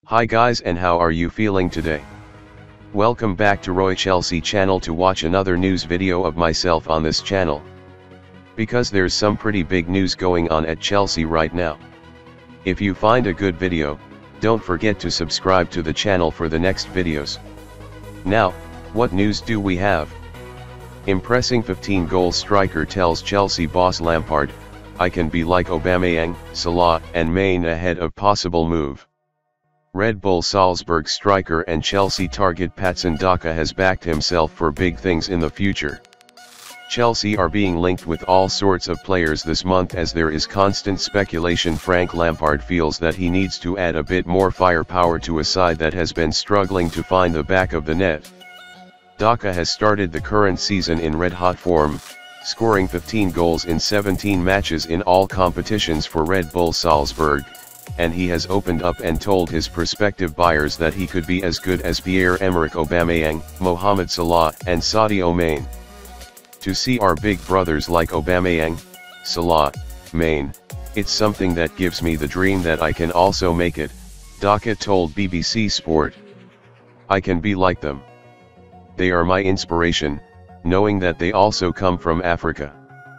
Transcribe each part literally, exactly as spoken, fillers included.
Hi guys, and how are you feeling today? Welcome back to Roy Chelsea channel to watch another news video of myself on this channel. Because there's some pretty big news going on at Chelsea right now. If you find a good video, don't forget to subscribe to the channel for the next videos. Now, what news do we have? Impressing fifteen goal striker tells Chelsea boss Lampard, "I can be like Aubameyang, Salah and Mane ahead of possible move." Red Bull Salzburg striker and Chelsea target Patson Daka has backed himself for big things in the future. Chelsea are being linked with all sorts of players this month as there is constant speculation. Frank Lampard feels that he needs to add a bit more firepower to a side that has been struggling to find the back of the net. Daka has started the current season in red-hot form, scoring fifteen goals in seventeen matches in all competitions for Red Bull Salzburg, and he has opened up and told his prospective buyers that he could be as good as Pierre-Emerick Aubameyang, Mohamed Salah and Sadio Mane. To see our big brothers like Aubameyang, Salah, Mane, it's something that gives me the dream that I can also make it, Daka told B B C Sport. "I can be like them. They are my inspiration, knowing that they also come from Africa.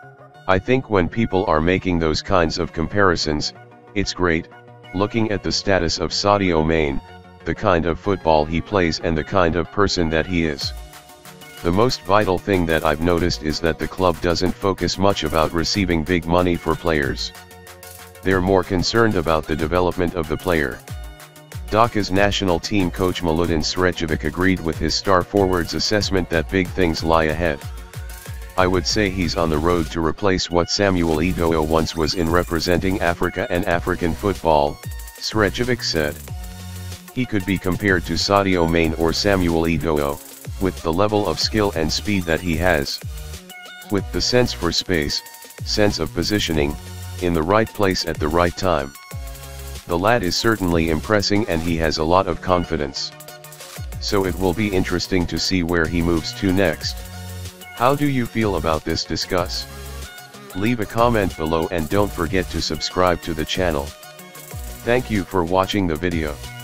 I think when people are making those kinds of comparisons, it's great, looking at the status of Sadio Mane, the kind of football he plays and the kind of person that he is. The most vital thing that I've noticed is that the club doesn't focus much about receiving big money for players. They're more concerned about the development of the player." Daka's national team coach Milutin Srećković agreed with his star forward's assessment that big things lie ahead. "I would say he's on the road to replace what Samuel-Eto'o once was in representing Africa and African football," Srećković said. "He could be compared to Sadio Mane or Samuel-Eto'o, with the level of skill and speed that he has. With the sense for space, sense of positioning, in the right place at the right time. The lad is certainly impressing and he has a lot of confidence. So it will be interesting to see where he moves to next. How do you feel about this? Discuss. Leave a comment below and don't forget to subscribe to the channel. Thank you for watching the video.